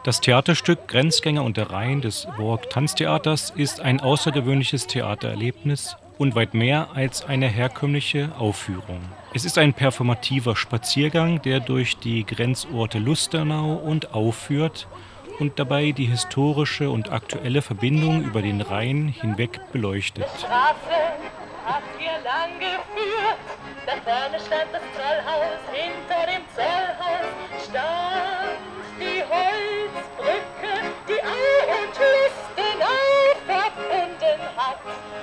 Das Theaterstück Grenzgänger und der Rhein des Work Tanztheaters ist ein außergewöhnliches Theatererlebnis und weit mehr als eine herkömmliche Aufführung. Es ist ein performativer Spaziergang, der durch die Grenzorte Lustenau und Au führt und dabei die historische und aktuelle Verbindung über den Rhein hinweg beleuchtet. Die Straße hat hier lang geführt, da vorne stand das Zollhaus, hinter dem Zollhaus stand die Holzbrücke, die Au und Lustenau verbunden hat.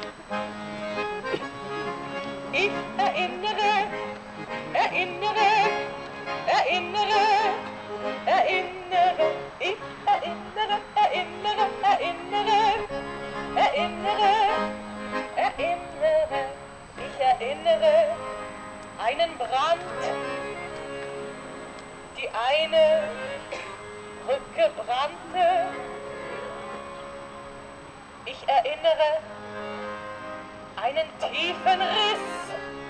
Ich erinnere, ich erinnere einen Brand, die eine Brücke brannte. Ich erinnere einen tiefen Riss,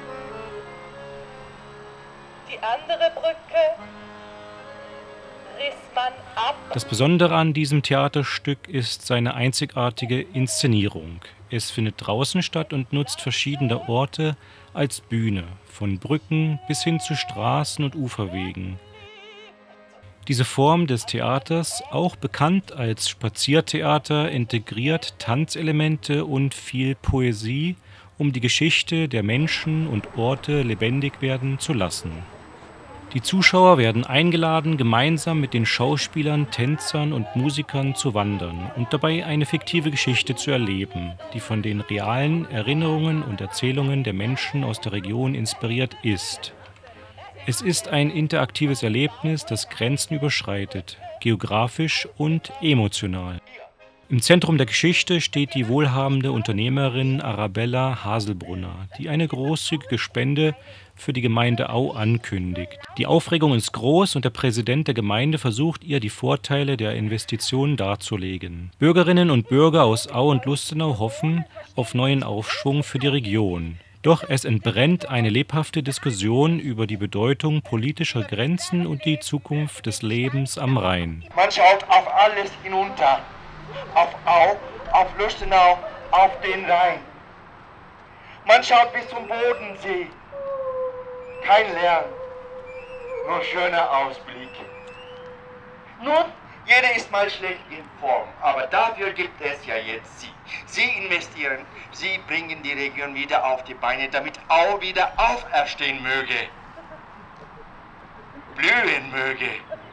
die andere Brücke riss man ab. Das Besondere an diesem Theaterstück ist seine einzigartige Inszenierung. Es findet draußen statt und nutzt verschiedene Orte als Bühne, von Brücken bis hin zu Straßen und Uferwegen. Diese Form des Theaters, auch bekannt als Spaziertheater, integriert Tanzelemente und viel Poesie, um die Geschichte der Menschen und Orte lebendig werden zu lassen. Die Zuschauer werden eingeladen, gemeinsam mit den Schauspielern, Tänzern und Musikern zu wandern und dabei eine fiktive Geschichte zu erleben, die von den realen Erinnerungen und Erzählungen der Menschen aus der Region inspiriert ist. Es ist ein interaktives Erlebnis, das Grenzen überschreitet, geografisch und emotional. Im Zentrum der Geschichte steht die wohlhabende Unternehmerin Arabella Haselbrunner, die eine großzügige Spende für die Gemeinde Au ankündigt. Die Aufregung ist groß und der Präsident der Gemeinde versucht ihr die Vorteile der Investition darzulegen. Bürgerinnen und Bürger aus Au und Lustenau hoffen auf neuen Aufschwung für die Region. Doch es entbrennt eine lebhafte Diskussion über die Bedeutung politischer Grenzen und die Zukunft des Lebens am Rhein. Man schaut auf alles hinunter. Auf Au, auf Lustenau, auf den Rhein. Man schaut bis zum Bodensee. Kein Lärm, nur schöner Ausblick. Nun, jeder ist mal schlecht in Form, aber dafür gibt es ja jetzt Sie. Sie investieren, Sie bringen die Region wieder auf die Beine, damit Au wieder auferstehen möge. Blühen möge.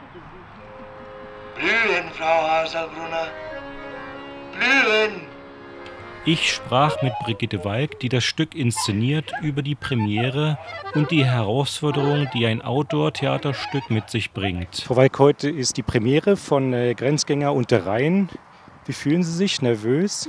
Blühen, Frau Haselbrunner. Blühen! Ich sprach mit Brigitte Walk, die das Stück inszeniert, über die Premiere und die Herausforderung, die ein Outdoor-Theaterstück mit sich bringt. Frau Walk, heute ist die Premiere von Grenzgänger und der Rhein. Wie fühlen Sie sich? Nervös?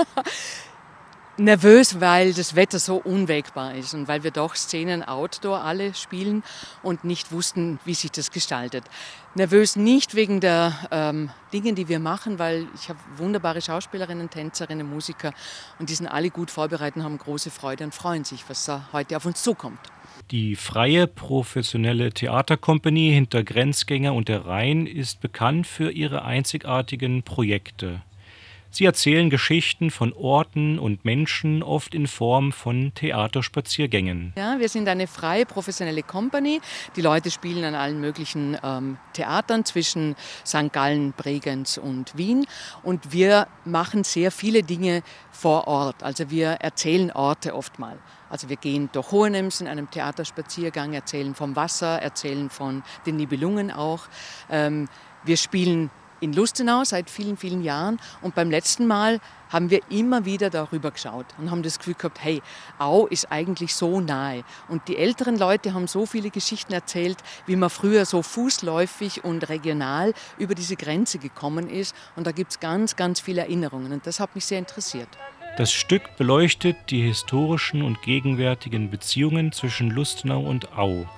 Nervös, weil das Wetter so unwägbar ist und weil wir doch Szenen outdoor alle spielen und nicht wussten, wie sich das gestaltet. Nervös nicht wegen der Dinge, die wir machen, weil ich habe wunderbare Schauspielerinnen, Tänzerinnen, Musiker und die sind alle gut vorbereitet und haben große Freude und freuen sich, was da heute auf uns zukommt. Die freie professionelle Theaterkompanie hinter Grenzgänger und der Rhein ist bekannt für ihre einzigartigen Projekte. Sie erzählen Geschichten von Orten und Menschen, oft in Form von Theaterspaziergängen. Ja, wir sind eine freie professionelle Company. Die Leute spielen an allen möglichen Theatern zwischen St. Gallen, Bregenz und Wien. Und wir machen sehr viele Dinge vor Ort. Also wir erzählen Orte oft mal. Also wir gehen durch Hohenems in einem Theaterspaziergang, erzählen vom Wasser, erzählen von den Nibelungen auch. Wir spielen in Lustenau seit vielen, vielen Jahren und beim letzten Mal haben wir immer wieder darüber geschaut und haben das Gefühl gehabt, hey, Au ist eigentlich so nahe. Und die älteren Leute haben so viele Geschichten erzählt, wie man früher so fußläufig und regional über diese Grenze gekommen ist. Und da gibt es ganz, ganz viele Erinnerungen und das hat mich sehr interessiert. Das Stück beleuchtet die historischen und gegenwärtigen Beziehungen zwischen Lustenau und Au.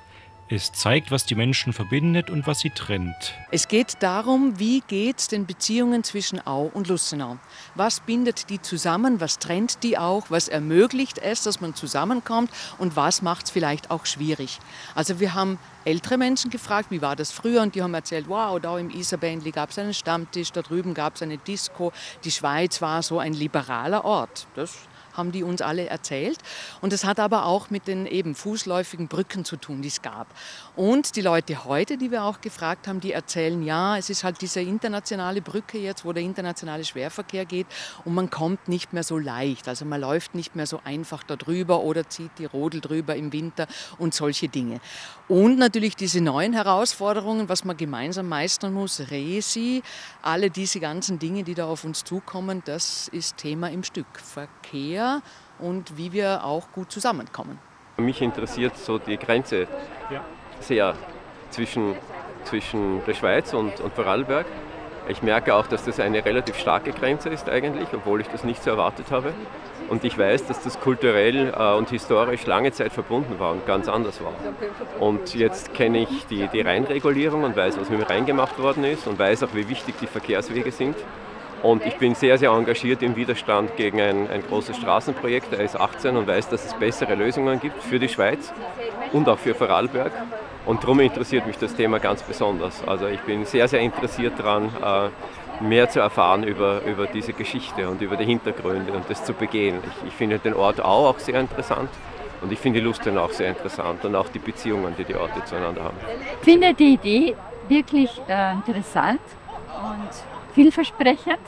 Es zeigt, was die Menschen verbindet und was sie trennt. Es geht darum, wie geht es den Beziehungen zwischen Au und Lustenau? Was bindet die zusammen, was trennt die auch, was ermöglicht es, dass man zusammenkommt und was macht es vielleicht auch schwierig? Also wir haben ältere Menschen gefragt, wie war das früher, und die haben erzählt, wow, da im Isarbändli gab es einen Stammtisch, da drüben gab es eine Disco, die Schweiz war so ein liberaler Ort. Das haben die uns alle erzählt. Und das hat aber auch mit den eben fußläufigen Brücken zu tun, die es gab. Und die Leute heute, die wir auch gefragt haben, die erzählen, ja, es ist halt diese internationale Brücke jetzt, wo der internationale Schwerverkehr geht und man kommt nicht mehr so leicht. Also man läuft nicht mehr so einfach da drüber oder zieht die Rodel drüber im Winter und solche Dinge. Und natürlich diese neuen Herausforderungen, was man gemeinsam meistern muss, Resi, alle diese ganzen Dinge, die da auf uns zukommen, das ist Thema im Stück. Verkehr und wie wir auch gut zusammenkommen. Mich interessiert so die Grenze sehr zwischen der Schweiz und Vorarlberg. Ich merke auch, dass das eine relativ starke Grenze ist eigentlich, obwohl ich das nicht so erwartet habe. Und ich weiß, dass das kulturell und historisch lange Zeit verbunden war und ganz anders war. Und jetzt kenne ich die Rheinregulierung und weiß, was mit dem Rhein gemacht worden ist und weiß auch, wie wichtig die Verkehrswege sind. Und ich bin sehr, sehr engagiert im Widerstand gegen ein großes Straßenprojekt, der S18, und weiß, dass es bessere Lösungen gibt für die Schweiz und auch für Vorarlberg. Und darum interessiert mich das Thema ganz besonders. Also ich bin sehr, sehr interessiert daran, mehr zu erfahren über diese Geschichte und über die Hintergründe und das zu begehen. Ich finde den Ort Au auch sehr interessant und ich finde die Lustenau auch sehr interessant und auch die Beziehungen, die die Orte zueinander haben. Ich finde die Idee wirklich interessant und vielversprechend,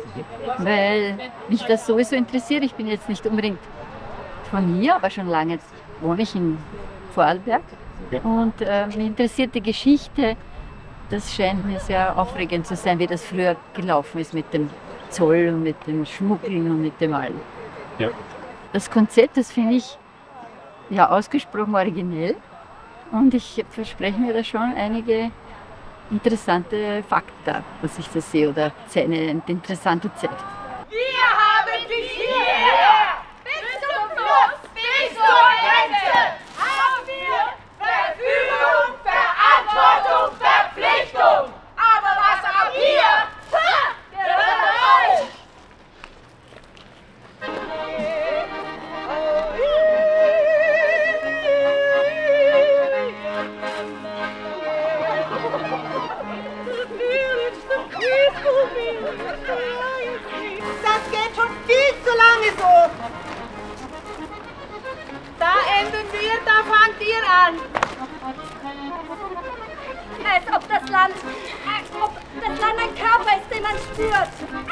weil mich das sowieso interessiert. Ich bin jetzt nicht unbedingt von hier, aber schon lange wohne ich in Vorarlberg. Und mich interessiert die Geschichte. Das scheint mir sehr aufregend zu sein, wie das früher gelaufen ist mit dem Zoll und mit dem Schmuggeln und mit dem allem. Ja. Das Konzept, das finde ich ja ausgesprochen originell. Und ich verspreche mir da schon einige interessante Fakten, dass ich das sehe, oder eine interessante Zeit. Wir haben bis hierher, bis zum Fluss, bis zur Grenze, haben wir Verfügung, Verantwortung, Verpflichtung. Aber was ab hier, gehört euch. Das geht schon viel zu lange so. Da enden wir, da fangt ihr an. Als ob das Land ein Körper ist, den man spürt.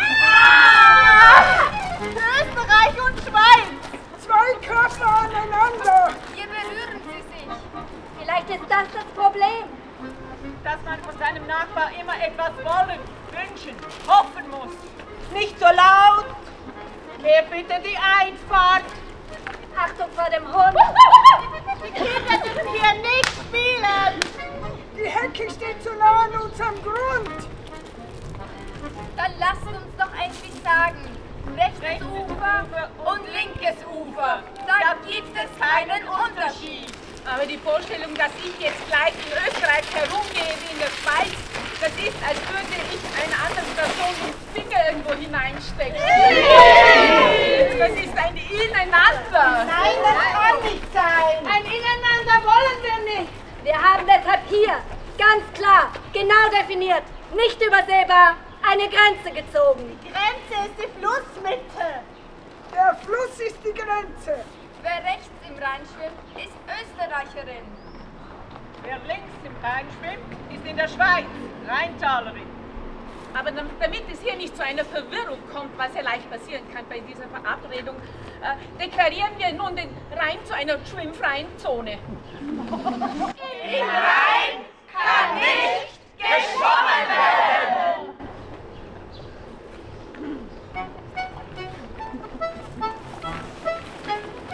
Österreich und Schweiz. Zwei Körper aneinander. Hier berühren sie sich. Vielleicht ist das das Problem. Dass man von seinem Nachbar immer etwas wollen, wünschen, hoffen muss. Nicht so laut. Kehr bitte die Einfahrt. Achtung vor dem Hund. Die Kinder dürfen hier nicht spielen. Die Hecke steht zu nah an unserem Grund. Dann lasst uns doch endlich sagen, rechtes Ufer und linkes Ufer. Da gibt es keinen Unterschied. Aber die Vorstellung, dass ich jetzt gleich in Österreich herumgehe wie in der Schweiz, das ist, als würde ich einer anderen Person den Finger irgendwo hineinstecken. Das ist ein Ineinander. Nein, das kann nicht sein. Ein Ineinander wollen wir nicht. Wir haben deshalb hier, ganz klar, genau definiert, nicht übersehbar, eine Grenze gezogen. Die Grenze ist die Flussmitte. Der Fluss ist die Grenze. Wer rechts im Rhein schwimmt, ist Österreicherin. Wer links im Rhein schwimmt, ist in der Schweiz Rheintalerin. Aber damit es hier nicht zu einer Verwirrung kommt, was ja leicht passieren kann bei dieser Verabredung, deklarieren wir nun den Rhein zu einer schwimmfreien Zone. Im Rhein kann nicht geschwommen werden!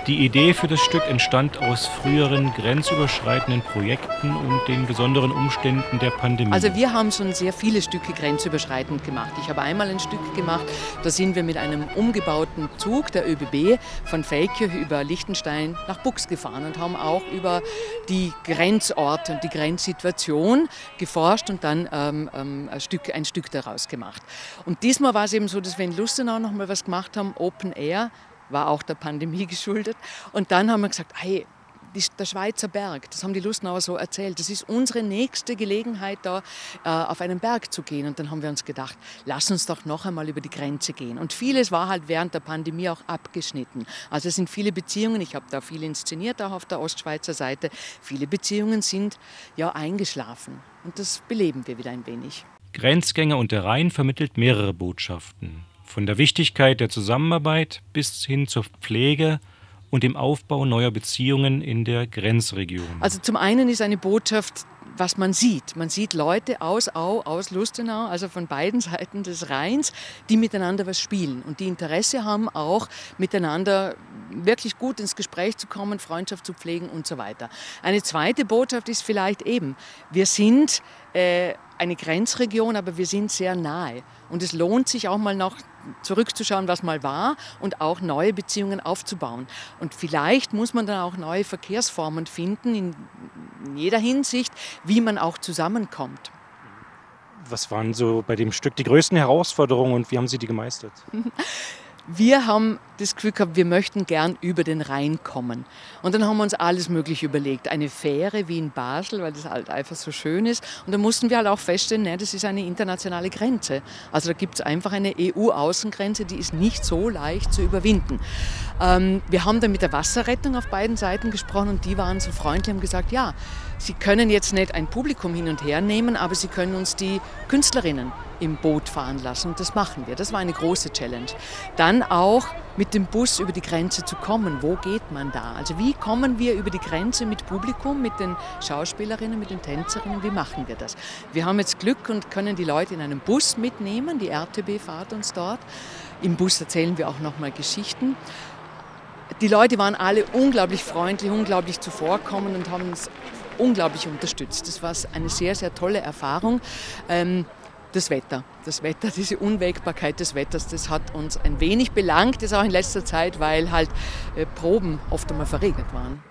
Die Idee für das Stück entstand aus früheren grenzüberschreitenden Projekten und den besonderen Umständen der Pandemie. Also wir haben schon sehr viele Stücke grenzüberschreitend gemacht. Ich habe einmal ein Stück gemacht, da sind wir mit einem umgebauten Zug der ÖBB von Feldkirch über Liechtenstein nach Buchs gefahren und haben auch über die Grenzorte und die Grenzsituation geforscht und dann ein Stück daraus gemacht. Und diesmal war es eben so, dass wir in Lustenau noch mal was gemacht haben, Open Air, war auch der Pandemie geschuldet. Und dann haben wir gesagt, hey, der Schweizer Berg, das haben die Lustenauer so erzählt, das ist unsere nächste Gelegenheit, da auf einen Berg zu gehen. Und dann haben wir uns gedacht, lass uns doch noch einmal über die Grenze gehen. Und vieles war halt während der Pandemie auch abgeschnitten. Also es sind viele Beziehungen, ich habe da viel inszeniert, auch auf der Ostschweizer Seite, viele Beziehungen sind ja eingeschlafen. Und das beleben wir wieder ein wenig. Grenzgänger und der Rhein vermittelt mehrere Botschaften. Von der Wichtigkeit der Zusammenarbeit bis hin zur Pflege und dem Aufbau neuer Beziehungen in der Grenzregion. Also zum einen ist eine Botschaft, was man sieht. Man sieht Leute aus Au, aus Lustenau, also von beiden Seiten des Rheins, die miteinander was spielen und die Interesse haben, auch miteinander wirklich gut ins Gespräch zu kommen, Freundschaft zu pflegen und so weiter. Eine zweite Botschaft ist vielleicht eben, wir sind eine Grenzregion, aber wir sind sehr nahe. Und es lohnt sich auch mal noch zurückzuschauen, was mal war und auch neue Beziehungen aufzubauen. Und vielleicht muss man dann auch neue Verkehrsformen finden, in jeder Hinsicht, wie man auch zusammenkommt. Was waren so bei dem Stück die größten Herausforderungen und wie haben Sie die gemeistert? Wir haben das Gefühl gehabt, wir möchten gern über den Rhein kommen. Und dann haben wir uns alles Mögliche überlegt. Eine Fähre wie in Basel, weil das halt einfach so schön ist. Und dann mussten wir halt auch feststellen, das ist eine internationale Grenze. Also da gibt es einfach eine EU-Außengrenze, die ist nicht so leicht zu überwinden. Wir haben dann mit der Wasserrettung auf beiden Seiten gesprochen und die waren so freundlich und haben gesagt, ja, Sie können jetzt nicht ein Publikum hin und her nehmen, aber Sie können uns die Künstlerinnen im Boot fahren lassen und das machen wir. Das war eine große Challenge. Dann auch mit dem Bus über die Grenze zu kommen. Wo geht man da? Also wie kommen wir über die Grenze mit Publikum, mit den Schauspielerinnen, mit den Tänzerinnen? Wie machen wir das? Wir haben jetzt Glück und können die Leute in einem Bus mitnehmen. Die RTB fährt uns dort. Im Bus erzählen wir auch noch mal Geschichten. Die Leute waren alle unglaublich freundlich, unglaublich zuvorkommend und haben uns unglaublich unterstützt. Das war eine sehr, sehr tolle Erfahrung. Das Wetter, diese Unwägbarkeit des Wetters, das hat uns ein wenig belangt, das auch in letzter Zeit, weil halt Proben oft einmal verregnet waren.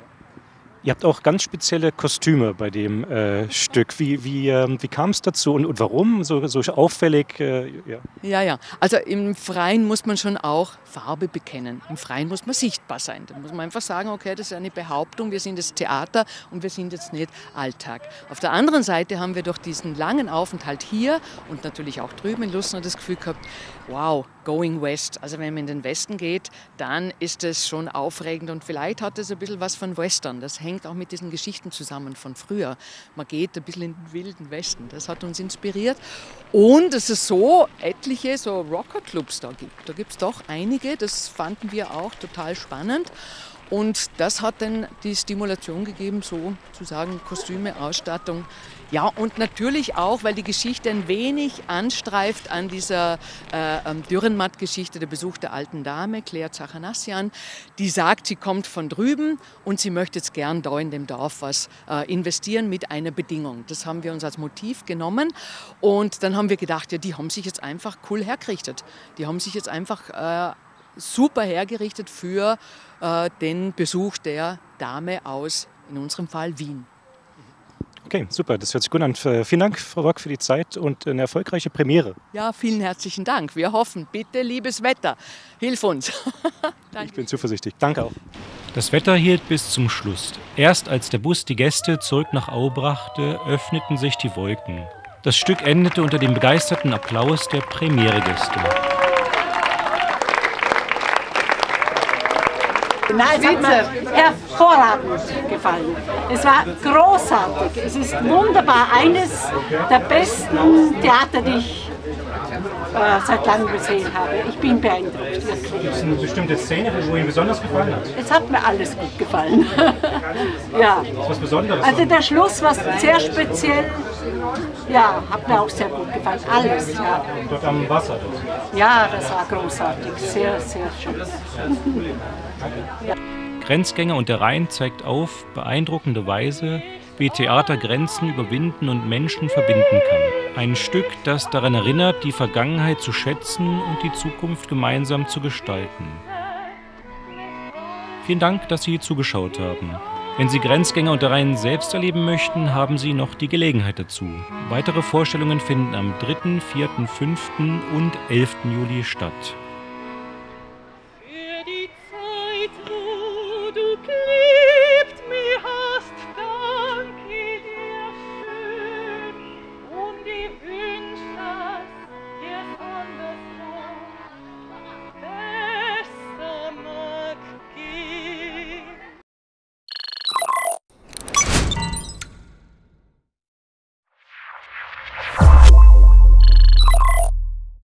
Ihr habt auch ganz spezielle Kostüme bei dem Stück. Wie kam es dazu und warum so auffällig? Ja. Also im Freien muss man schon auch Farbe bekennen. Im Freien muss man sichtbar sein. Da muss man einfach sagen, okay, das ist eine Behauptung, wir sind jetzt Theater und wir sind jetzt nicht Alltag. Auf der anderen Seite haben wir durch diesen langen Aufenthalt hier und natürlich auch drüben in Lustenau das Gefühl gehabt, wow, going west. Also wenn man in den Westen geht, dann ist es schon aufregend und vielleicht hat es ein bisschen was von Western. Das hängt auch mit diesen Geschichten zusammen von früher. Man geht ein bisschen in den wilden Westen. Das hat uns inspiriert. Und dass es so etliche so Rockerclubs da gibt. Da gibt es doch einige. Das fanden wir auch total spannend. Und das hat dann die Stimulation gegeben, so zu sagen, Kostüme, Ausstattung. Ja, und natürlich auch, weil die Geschichte ein wenig anstreift an dieser Dürrenmatt-Geschichte, der Besuch der alten Dame, Claire Zachanassian, die sagt, sie kommt von drüben und sie möchte jetzt gern da in dem Dorf was investieren mit einer Bedingung. Das haben wir uns als Motiv genommen und dann haben wir gedacht, ja, die haben sich jetzt einfach cool hergerichtet. Die haben sich jetzt einfach super hergerichtet für den Besuch der Dame aus, in unserem Fall Wien. Okay, super, das hört sich gut an. Vielen Dank, Frau Bock, für die Zeit und eine erfolgreiche Premiere. Ja, vielen herzlichen Dank. Wir hoffen, bitte, liebes Wetter, hilf uns. Ich bin zuversichtlich. Danke auch. Das Wetter hielt bis zum Schluss. Erst als der Bus die Gäste zurück nach Au brachte, öffneten sich die Wolken. Das Stück endete unter dem begeisterten Applaus der Premieregäste. Nein, es hat mir hervorragend gefallen. Es war großartig. Es ist wunderbar. Eines der besten Theater, die ich seit langem gesehen habe. Ich bin beeindruckt, wirklich. Gibt es eine bestimmte Szene, wo Ihnen besonders gefallen hat? Es hat mir alles gut gefallen. Ja. Das ist was Besonderes. Also der Schluss war sehr speziell. Ja, hat mir auch sehr gut gefallen. Alles, ja. Dort am Wasser? Ja, das war großartig. Sehr, sehr schön. Ja. Grenzgänger und der Rhein zeigt auf beeindruckende Weise, wie Theater Grenzen überwinden und Menschen verbinden kann. Ein Stück, das daran erinnert, die Vergangenheit zu schätzen und die Zukunft gemeinsam zu gestalten. Vielen Dank, dass Sie zugeschaut haben. Wenn Sie Grenzgänger und der Rhein selbst erleben möchten, haben Sie noch die Gelegenheit dazu. Weitere Vorstellungen finden am 3., 4., 5. und 11. Juli statt.